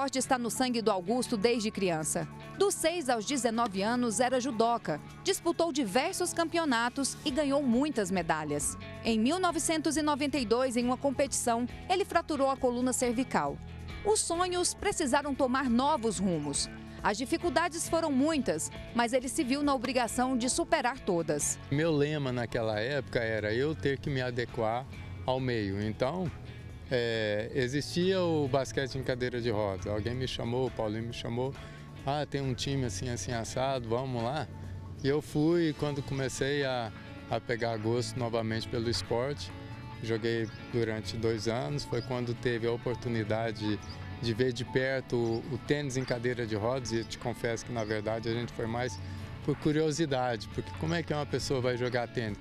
esporte está no sangue do Augusto desde criança. Dos 6 aos 19 anos era judoca, disputou diversos campeonatos e ganhou muitas medalhas. Em 1992, em uma competição, ele fraturou a coluna cervical. Os sonhos precisaram tomar novos rumos. As dificuldades foram muitas, mas ele se viu na obrigação de superar todas. Meu lema naquela época era eu ter que me adequar ao meio. Então, existia o basquete em cadeira de rodas. Alguém me chamou, o Paulinho me chamou. Ah, tem um time assim, assim, assado, vamos lá? E eu fui, e quando comecei a pegar gosto novamente pelo esporte, joguei durante 2 anos, foi quando teve a oportunidade de ver de perto o tênis em cadeira de rodas, e eu te confesso que na verdade a gente foi mais por curiosidade, porque como é que uma pessoa vai jogar tênis?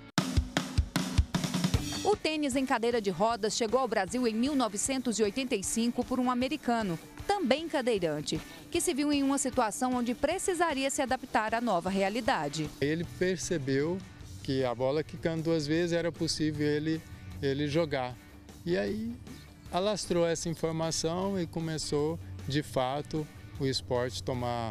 O tênis em cadeira de rodas chegou ao Brasil em 1985 por um americano, também cadeirante, que se viu em uma situação onde precisaria se adaptar à nova realidade. Ele percebeu que a bola quicando 2 vezes era possível ele jogar. E aí alastrou essa informação e começou, de fato, o esporte tomar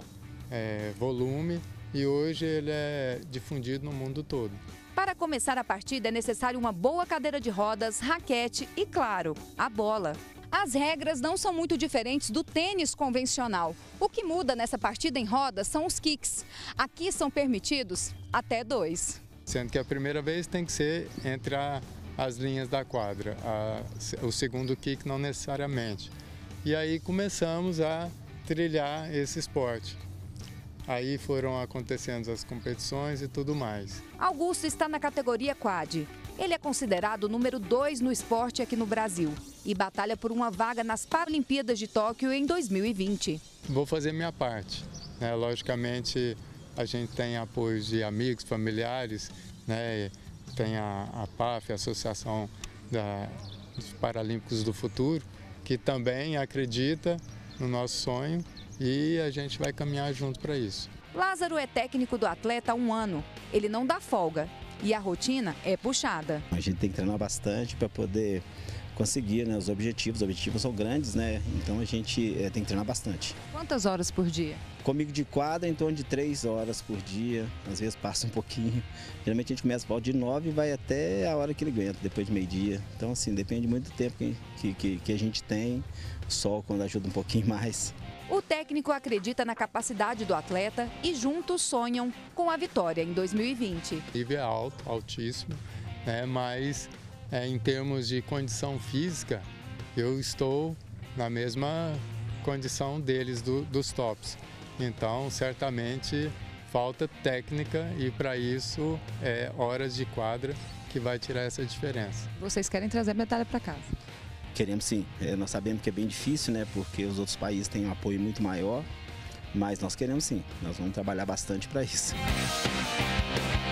volume, e hoje ele é difundido no mundo todo. Para começar a partida é necessário uma boa cadeira de rodas, raquete e, claro, a bola. As regras não são muito diferentes do tênis convencional. O que muda nessa partida em rodas são os kicks. Aqui são permitidos até 2. Sendo que a primeira vez tem que ser entre as linhas da quadra, o segundo kick não necessariamente. E aí começamos a trilhar esse esporte. Aí foram acontecendo as competições e tudo mais. Augusto está na categoria quad. Ele é considerado o número 2 no esporte aqui no Brasil e batalha por uma vaga nas Paralimpíadas de Tóquio em 2020. Vou fazer minha parte, né? Logicamente, a gente tem apoio de amigos, familiares, né? Tem a PAF, a Associação dos Paralímpicos do Futuro, que também acredita no nosso sonho, e a gente vai caminhar junto para isso. Lázaro é técnico do atleta há 1 ano. Ele não dá folga e a rotina é puxada. A gente tem que treinar bastante para poder conseguir, né, os objetivos. Os objetivos são grandes, né? Então a gente tem que treinar bastante. Quantas horas por dia? Comigo de quadra, em torno de 3 horas por dia. Às vezes passa um pouquinho. Geralmente a gente começa a volta de 9 e vai até a hora que ele aguenta, depois de meio-dia. Então assim, depende muito do tempo que a gente tem. O sol quando ajuda um pouquinho mais. O técnico acredita na capacidade do atleta e juntos sonham com a vitória em 2020. O nível é alto, altíssimo, né? Mas em termos de condição física, eu estou na mesma condição deles, dos tops. Então, certamente, falta técnica, e para isso horas de quadra que vai tirar essa diferença. Vocês querem trazer medalha para casa? Queremos sim. Nós sabemos que é bem difícil, né? Porque os outros países têm um apoio muito maior, mas nós queremos sim. Nós vamos trabalhar bastante para isso.